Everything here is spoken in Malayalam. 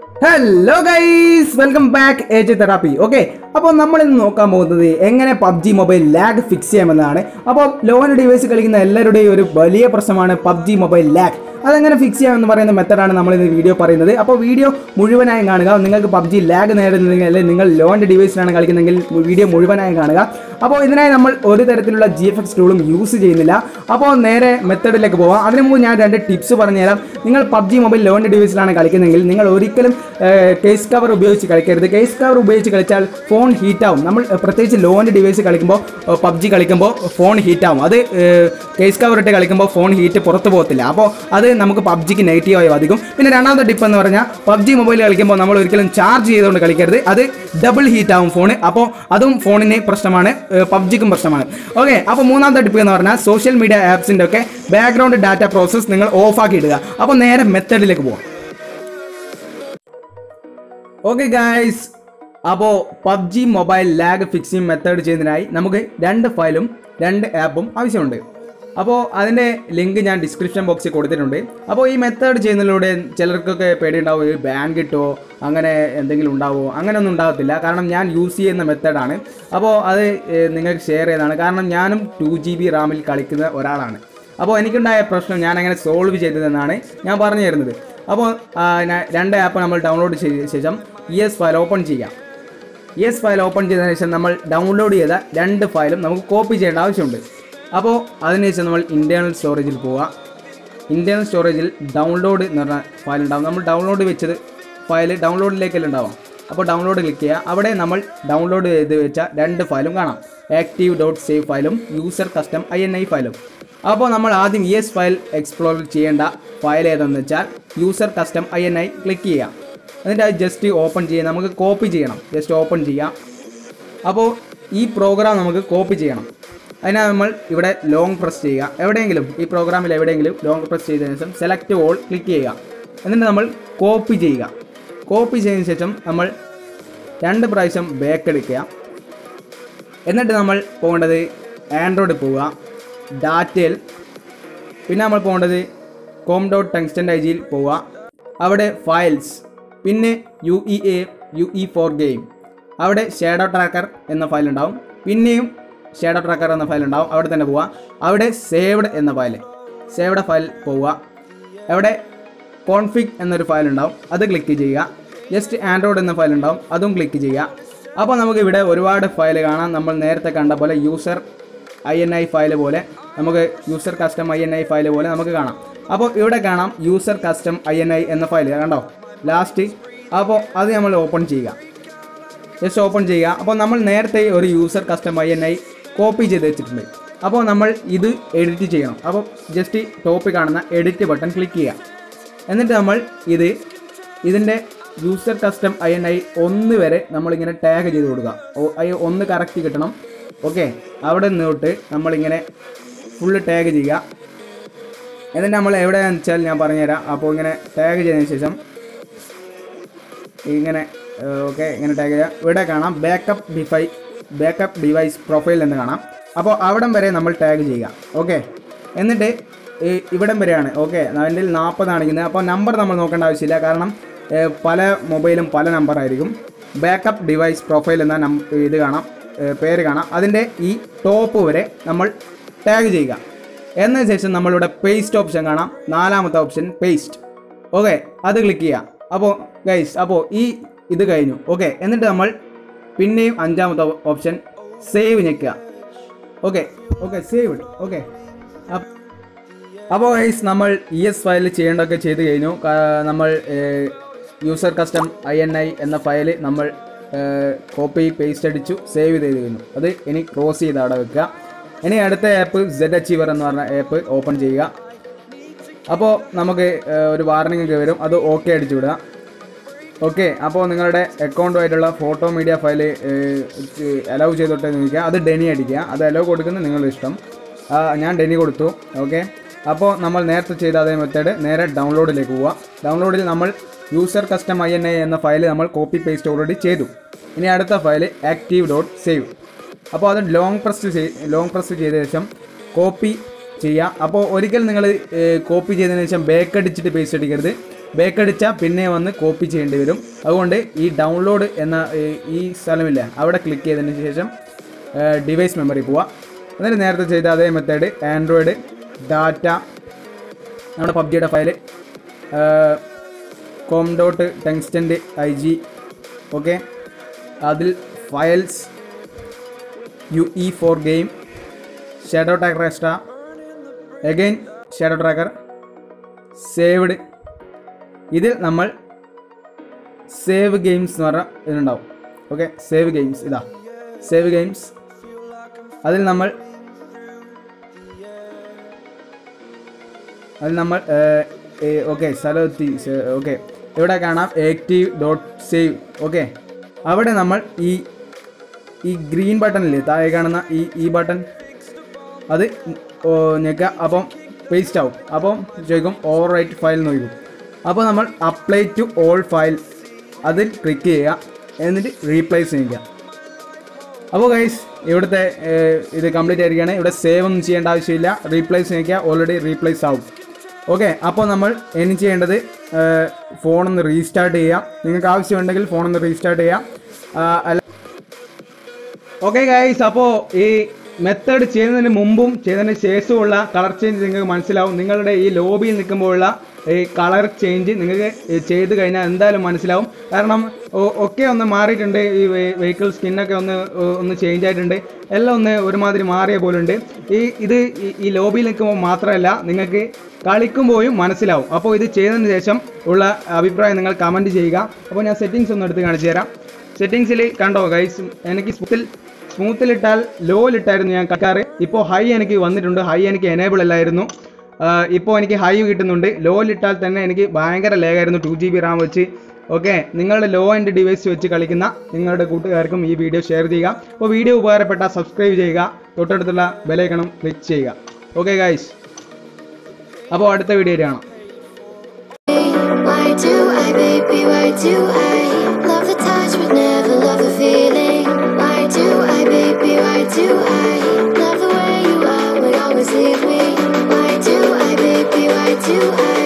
Hello guys, welcome back age therapy. Okay, അപ്പോൾ നമ്മളിന്ന് നോക്കാൻ പോകുന്നത് എങ്ങനെ പബ്ജി മൊബൈൽ ലാഗ് ഫിക്സ് ചെയ്യാമെന്നാണ്. അപ്പോൾ ലോൺ ഡിവൈസ് കളിക്കുന്ന എല്ലാവരുടെയും ഒരു വലിയ പ്രശ്നമാണ് പബ്ജി മൊബൈൽ ലാഗ്. അതെങ്ങനെ ഫിക്സ് ചെയ്യാമെന്ന് പറയുന്ന മെത്തഡാണ് നമ്മൾ ഇന്ന് വീഡിയോ പറയുന്നത്. അപ്പോൾ വീഡിയോ മുഴുവനായും കാണുക. നിങ്ങൾക്ക് പബ്ജി ലാഗ് നേരിടുന്നെങ്കിൽ അല്ലെങ്കിൽ നിങ്ങൾ ലോൺ ഡിവൈസിലാണ് കളിക്കുന്നതെങ്കിൽ വീഡിയോ മുഴുവനായും കാണുക. അപ്പോൾ ഇതിനായി നമ്മൾ ഒരു തരത്തിലുള്ള GFX ടൂളും യൂസ് ചെയ്യുന്നില്ല. അപ്പോൾ നേരെ മെത്തഡിലേക്ക് പോവാം. അതിനു മുമ്പ് ഞാൻ രണ്ട് ടിപ്സ് പറഞ്ഞുതരാം. നിങ്ങൾ പബ്ജി മൊബൈൽ ലോൺ ഡിവൈസിലാണ് കളിക്കുന്നതെങ്കിൽ നിങ്ങൾ ഒരിക്കലും കേസ് കവർ ഉപയോഗിച്ച് കളിക്കരുത്. കേസ് കവർ ഉപയോഗിച്ച് കളിച്ചാൽ ഫോൺ ഹീറ്റാവും. നമ്മൾ പ്രത്യേകിച്ച് ലോൺ ഡിവൈസ് കളിക്കുമ്പോൾ പബ്ജി കളിക്കുമ്പോൾ ഫോൺ ഹീറ്റാവും. അത് കേസ് കവർ ഇട്ട് കളിക്കുമ്പോൾ ഫോൺ ഹീറ്റ് പുറത്ത് പോകത്തില്ല. അപ്പോൾ അത് നമുക്ക് പബ്ജിക്ക് നെഗറ്റീവായി ബാധിക്കും. പിന്നെ രണ്ടാമത്തെ ടിപ്പ് എന്ന് പറഞ്ഞാൽ പബ്ജി മൊബൈൽ കളിക്കുമ്പോൾ നമ്മൾ ഒരിക്കലും ചാർജ് ചെയ്തുകൊണ്ട് കളിക്കരുത്. അത് ഡബിൾ ഹീറ്റ് ആവും ഫോൺ. അപ്പോൾ അതും ഫോണിന് പ്രശ്നമാണ്, പബ്ജിക്കും പ്രശ്നമാണ്. ഓക്കെ, അപ്പോൾ മൂന്നാമത്തെ ടിപ്പ് എന്ന് പറഞ്ഞാൽ സോഷ്യൽ മീഡിയ ആപ്സിൻ്റെ ഒക്കെ ബാക്ക്ഗ്രൗണ്ട് ഡാറ്റ പ്രോസസ്സ് നിങ്ങൾ ഓഫാക്കി ഇടുക. അപ്പോൾ നേരെ മെത്തഡിലേക്ക് പോകാം. ഓക്കെ ഗൈസ്, അപ്പോൾ PUBG mobile lag fixing method ചെയ്യുന്നതിനായി നമുക്ക് രണ്ട് ഫയലും രണ്ട് ആപ്പും ആവശ്യമുണ്ട്. അപ്പോൾ അതിൻ്റെ ലിങ്ക് ഞാൻ ഡിസ്ക്രിപ്ഷൻ ബോക്സിൽ കൊടുത്തിട്ടുണ്ട്. അപ്പോൾ ഈ മെത്തേഡ് ചെയ്യുന്നതിലൂടെ ചിലർക്കൊക്കെ പേടിയുണ്ടാവും, ഒരു ബാൻ കിട്ടുമോ, അങ്ങനെ എന്തെങ്കിലും ഉണ്ടാവുമോ. അങ്ങനെയൊന്നും ഉണ്ടാകത്തില്ല. കാരണം ഞാൻ യൂസ് ചെയ്യുന്ന മെത്തേഡാണ്. അപ്പോൾ അത് നിങ്ങൾക്ക് ഷെയർ ചെയ്തതാണ്. കാരണം ഞാനും 2GB റാമിൽ കളിക്കുന്ന ഒരാളാണ്. അപ്പോൾ എനിക്കുണ്ടായ പ്രശ്നം ഞാൻ അങ്ങനെ സോൾവ് ചെയ്തതെന്നാണ് ഞാൻ പറഞ്ഞു തരുന്നത്. അപ്പോൾ രണ്ട് ആപ്പ് നമ്മൾ ഡൗൺലോഡ് ചെയ്ത ശേഷം ES ഫയൽ ഓപ്പൺ ചെയ്യാം. ES ഫയൽ ഓപ്പൺ ചെയ്തതിനു ശേഷം നമ്മൾ ഡൗൺലോഡ് ചെയ്ത രണ്ട് ഫയലും നമുക്ക് കോപ്പി ചെയ്യേണ്ട ആവശ്യമുണ്ട്. അപ്പോൾ അതിനുശേഷം നമ്മൾ ഇൻറ്റേർണൽ സ്റ്റോറേജിൽ പോവുക. ഇൻറ്റേർണൽ സ്റ്റോറേജിൽ ഡൗൺലോഡ് എന്ന് പറഞ്ഞ ഫയൽ ഉണ്ടാകും. നമ്മൾ ഡൗൺലോഡ് വെച്ചത് ഫയൽ ഡൗൺലോഡിലേക്കെല്ലാം ഉണ്ടാവാം. അപ്പോൾ ഡൗൺലോഡ് ക്ലിക്ക് ചെയ്യുക. അവിടെ നമ്മൾ ഡൗൺലോഡ് ചെയ്ത് വെച്ച രണ്ട് ഫയലും കാണാം. active.save ഫയലും യൂസർ കസ്റ്റം INI ഫയലും. അപ്പോൾ നമ്മൾ ആദ്യം ES ഫയൽ എക്സ്പ്ലോർ ചെയ്യേണ്ട ഫയൽ ഏതെന്ന് വെച്ചാൽ യൂസർ കസ്റ്റം INI ക്ലിക്ക് ചെയ്യാം. എന്നിട്ട് അത് ജസ്റ്റ് ഓപ്പൺ ചെയ്യാം. നമുക്ക് കോപ്പി ചെയ്യണം. ജസ്റ്റ് ഓപ്പൺ ചെയ്യാം. അപ്പോൾ ഈ പ്രോഗ്രാം നമുക്ക് കോപ്പി ചെയ്യണം. അതിനാ നമ്മൾ ഇവിടെ ലോങ് പ്രസ് ചെയ്യുക. എവിടെയെങ്കിലും ഈ പ്രോഗ്രാമിൽ എവിടെയെങ്കിലും ലോങ് പ്രസ് ചെയ്തതിനു ശേഷം സെലക്ട് ഓൾ ക്ലിക്ക് ചെയ്യുക. എന്നിട്ട് നമ്മൾ കോപ്പി ചെയ്യുക. കോപ്പി ചെയ്തതിനു ശേഷം നമ്മൾ രണ്ട് പ്രാവശ്യം ബാക്ക് എടുക്കുക. എന്നിട്ട് നമ്മൾ പോകേണ്ടത് ആൻഡ്രോയിഡ് പോവുക. ഡാറ്റയിൽ പിന്നെ നമ്മൾ പോകേണ്ടത് com.tungsten.ig പോവുക. അവിടെ ഫയൽസ്, പിന്നെ UE4 ഗെയിം, അവിടെ ഷാഡോ ട്രാക്കർ എന്ന ഫയൽ ഉണ്ടാവും. പിന്നെയും ഷാഡോ ട്രാക്കർ എന്ന ഫയൽ ഉണ്ടാവും. അവിടെ തന്നെ പോവുക. അവിടെ സേവ്ഡ് എന്ന സേവ്ഡ് ഫയൽ പോവുക. അവിടെ കോൺഫിഗ് എന്നൊരു ഫയൽ ഉണ്ടാവും. അത് ക്ലിക്ക് ചെയ്യുക. ജസ്റ്റ് ആൻഡ്രോയിഡ് എന്ന ഫയൽ ഉണ്ടാവും. അതും ക്ലിക്ക് ചെയ്യുക. അപ്പോൾ നമുക്ക് ഇവിടെ ഒരുപാട് ഫയൽ കാണാം. നമ്മൾ നേരത്തെ കണ്ട പോലെ യൂസർ INI ഫയൽ പോലെ, നമുക്ക് യൂസർ കസ്റ്റം INI ഫയൽ പോലെ നമുക്ക് കാണാം. അപ്പോൾ ഇവിടെ കാണാം യൂസർ കസ്റ്റം INI എന്ന ഫയൽ കണ്ടോ ലാസ്റ്റ്. അപ്പോൾ അത് നമ്മൾ ഓപ്പൺ ചെയ്യുക. ജസ്റ്റ് ഓപ്പൺ ചെയ്യുക. അപ്പോൾ നമ്മൾ നേരത്തെ ഒരു യൂസർ കസ്റ്റം INI കോപ്പി ചെയ്ത് വെച്ചിട്ടുണ്ട്. അപ്പോൾ നമ്മൾ ഇത് എഡിറ്റ് ചെയ്യണം. അപ്പോൾ ജസ്റ്റ് ടോപ്പിൽ കാണുന്ന എഡിറ്റ് ബട്ടൺ ക്ലിക്ക് ചെയ്യുക. എന്നിട്ട് നമ്മൾ ഇതിൻ്റെ യൂസർ കസ്റ്റം INI 1 വരെ നമ്മളിങ്ങനെ ടാഗ് ചെയ്ത് കൊടുക്കുക. 1 കറക്റ്റ് കിട്ടണം. ഓക്കെ, അവിടെ നിന്നോട്ട് നമ്മളിങ്ങനെ ഫുള്ള് ടാഗ് ചെയ്യുക. എന്നിട്ട് നമ്മൾ എവിടെയാണെന്ന് വെച്ചാൽ ഞാൻ പറഞ്ഞുതരാം. അപ്പോൾ ഇങ്ങനെ ടാഗ് ചെയ്തതിന് ശേഷം ഇങ്ങനെ ഓക്കെ ഇങ്ങനെ ടാഗ് ചെയ്യുക. ഇവിടെ കാണാം ബാക്കപ്പ് ഡിവൈസ് പ്രൊഫൈൽ എന്ന് കാണാം. അപ്പോൾ അവിടം വരെ നമ്മൾ ടാഗ് ചെയ്യുക. ഓക്കെ, എന്നിട്ട് ഇവിടം വരെയാണ്. ഓക്കെ, അതിൻ്റെ 40 കാണിക്കുന്നത്. അപ്പോൾ നമ്പർ നമ്മൾ നോക്കേണ്ട ആവശ്യമില്ല. കാരണം പല മൊബൈലും പല നമ്പർ ആയിരിക്കും. ബാക്കപ്പ് ഡിവൈസ് പ്രൊഫൈൽ എന്ന ഇത് കാണാം, പേര് കാണാം. അതിൻ്റെ ഈ ടോപ്പ് വരെ നമ്മൾ ടാഗ് ചെയ്യുക. എന്നതിന് ശേഷം നമ്മളിവിടെ പേസ്റ്റ് ഓപ്ഷൻ കാണാം. 4ാമത്തെ ഓപ്ഷൻ പേസ്റ്റ്. ഓക്കെ, അത് ക്ലിക്ക് ചെയ്യുക. അപ്പോൾ ഗൈസ്, അപ്പോൾ ഇത് കഴിഞ്ഞു. ഓക്കെ, എന്നിട്ട് നമ്മൾ പിന്നെയും 5ാമത്തെ ഓപ്ഷൻ സേവ് ഞെക്കുക. Okay save. ഓക്കെ, അപ്പോൾ ഗൈസ് നമ്മൾ ES ഫയലിൽ ചെയ്യേണ്ടതൊക്കെ ചെയ്ത് കഴിഞ്ഞു. നമ്മൾ യൂസർ കസ്റ്റം INI എന്ന ഫയൽ നമ്മൾ കോപ്പി പേസ്റ്റ് അടിച്ചു സേവ് ചെയ്ത് കഴിഞ്ഞു. അത് ഇനി ക്ലോസ് ചെയ്ത് അവിടെ വെക്കുക. ഇനി അടുത്ത ആപ്പ് ZAchiever എന്ന് പറഞ്ഞ ആപ്പ് ഓപ്പൺ ചെയ്യുക. അപ്പോൾ നമുക്ക് ഒരു വാർണിംഗ് ഒക്കെ വരും. അത് ഓക്കെ അടിച്ചു വിടുക. ഓക്കെ, അപ്പോൾ നിങ്ങളുടെ അക്കൗണ്ടുമായിട്ടുള്ള ഫോട്ടോ മീഡിയ ഫയൽ അലൗ ചെയ്തോട്ടെ ചോദിക്കുക. അത് ഡെനി അടിക്കുക. അത് അലൗ കൊടുക്കുന്നത് നിങ്ങളുടെ ഇഷ്ടം. ഞാൻ ഡെനി കൊടുത്തു. ഓക്കെ, അപ്പോൾ നമ്മൾ നേരത്തെ ചെയ്ത അതേ മെത്തേഡ് നേരെ ഡൗൺലോഡിലേക്ക് പോവുക. ഡൗൺലോഡിൽ നമ്മൾ യൂസർ കസ്റ്റം INI എന്ന ഫയൽ നമ്മൾ കോപ്പി പേസ്റ്റ് ഓൾറെഡി ചെയ്തു. ഇനി അടുത്ത ഫയൽ active.save. അപ്പോൾ അത് ലോങ് പ്രസ് ചെയ്ത ശേഷം കോപ്പി ചെയ്യുക. അപ്പോൾ ഒരിക്കൽ നിങ്ങൾ കോപ്പി ചെയ്തതിന് ശേഷം ബാക്ക് അടിച്ചിട്ട് പേസ്റ്റ് അടിക്കരുത്. ബേക്കടിച്ചാൽ പിന്നെ വന്ന് കോപ്പി ചെയ്യേണ്ടി വരും. അതുകൊണ്ട് ഈ ഡൗൺലോഡ് എന്ന ഈ സ്ഥലമില്ല അവിടെ ക്ലിക്ക് ചെയ്തതിന് ശേഷം ഡിവൈസ് മെമ്മറി പോവുക. എന്നിട്ട് നേരത്തെ ചെയ്ത അതേ മെത്തേഡ് ആൻഡ്രോയിഡ് ഡാറ്റ നമ്മുടെ പബ്ജിയുടെ ഫയൽ com.tungsten.ig ഓക്കെ, അതിൽ files UE for game shadow tracker extra again shadow tracker saved. ഇതിൽ നമ്മൾ സേവ് ഗെയിംസ് എന്ന് പറഞ്ഞാൽ ഇതിനുണ്ടാവും. ഓക്കെ, സേവ് ഗെയിംസ് ഇതാ സേവ് ഗെയിംസ്. അതിൽ നമ്മൾ ഓക്കെ സ്ഥലത്തി ഓക്കെ ഇവിടെ കാണാം active.save. ഓക്കെ, അവിടെ നമ്മൾ ഈ ഗ്രീൻ ബട്ടണില്ലേ താഴെ കാണുന്ന ഈ ബട്ടൺ അത് ഞെക്കുക. അപ്പം പേസ്റ്റ് ആവും. അപ്പം ചോദിക്കും ഓവർ റൈറ്റ് ഫയൽ എന്ന് ചോദിക്കും. അപ്പോൾ നമ്മൾ അപ്ലൈ ടു ഓൾ ഫയൽ അതിൽ ക്ലിക്ക് ചെയ്യുക, എന്നിട്ട് റീപ്ലേസ് ചെയ്യുക. അപ്പോൾ ഗൈസ് ഇവിടുത്തെ ഇത് കംപ്ലീറ്റ് ആയിരിക്കുകയാണ്. ഇവിടെ സേവ് ഒന്നും ചെയ്യേണ്ട ആവശ്യമില്ല, റീപ്ലേസ് ചെയ്യുക, ഓൾറെഡി റീപ്ലേസ് ആവും. ഓക്കെ, അപ്പോൾ നമ്മൾ ഇനി ചെയ്യേണ്ടത് ഫോണൊന്ന് റീസ്റ്റാർട്ട് ചെയ്യാം. നിങ്ങൾക്ക് ആവശ്യമുണ്ടെങ്കിൽ ഫോണൊന്ന് റീസ്റ്റാർട്ട് ചെയ്യാം. ഓക്കെ ഗൈസ്, അപ്പോൾ ഈ മെത്തേഡ് ചെയ്യുന്നതിന് മുമ്പും ചെയ്തതിന് ശേഷമുള്ള കളർ ചേഞ്ച് നിങ്ങൾക്ക് മനസ്സിലാവും. നിങ്ങളുടെ ഈ ലോബിയിൽ നിൽക്കുമ്പോഴുള്ള ഈ കളർ ചേഞ്ച് നിങ്ങൾക്ക് ചെയ്ത് കഴിഞ്ഞാൽ എന്തായാലും മനസ്സിലാവും. കാരണം ഒക്കെ ഒന്ന് മാറിയിട്ടുണ്ട്. ഈ വെഹിക്കിൾ സ്കിന്നൊക്കെ ഒന്ന് ചേഞ്ച് ആയിട്ടുണ്ട്. എല്ലാം ഒന്ന് ഒരുമാതിരി മാറിയ പോലുണ്ട്. ഈ ലോബിയിൽ നിൽക്കുമ്പോൾ മാത്രമല്ല, നിങ്ങൾക്ക് കളിക്കുമ്പോഴും മനസ്സിലാവും. അപ്പോൾ ഇത് ചെയ്തതിന് ശേഷം ഉള്ള അഭിപ്രായം നിങ്ങൾ കമൻറ്റ് ചെയ്യുക. അപ്പോൾ ഞാൻ സെറ്റിങ്സ് ഒന്ന് എടുത്ത് കാണിച്ചു തരാം. സെറ്റിങ്സിൽ കണ്ടോ ഗൈസ്, എനിക്ക് സ്മൂത്തിലിട്ടാൽ ലോയിലിട്ടായിരുന്നു ഞാൻ കളിക്കാറ്. ഇപ്പോൾ ഹൈ എനിക്ക് വന്നിട്ടുണ്ട്. ഹൈ എനിക്ക് എനേബിൾ അല്ലായിരുന്നു. ഇപ്പോൾ എനിക്ക് ഹൈ കിട്ടുന്നുണ്ട്. ലോയിലിട്ടാൽ തന്നെ എനിക്ക് ഭയങ്കര ലേഗായിരുന്നു 2GB റാം വെച്ച്. ഓക്കെ, നിങ്ങളുടെ ലോ എൻഡ് ഡിവൈസ് വെച്ച് കളിക്കുന്ന നിങ്ങളുടെ കൂട്ടുകാർക്കും ഈ വീഡിയോ ഷെയർ ചെയ്യുക. അപ്പോൾ വീഡിയോ ഉപകാരപ്പെട്ടാൽ സബ്സ്ക്രൈബ് ചെയ്യുക, തൊട്ടടുത്തുള്ള ബെലൈക്കണും ക്ലിക്ക് ചെയ്യുക. ഓക്കെ ഗൈസ്, അപ്പോൾ അടുത്ത വീഡിയോയിൽ കാണാം. Why do I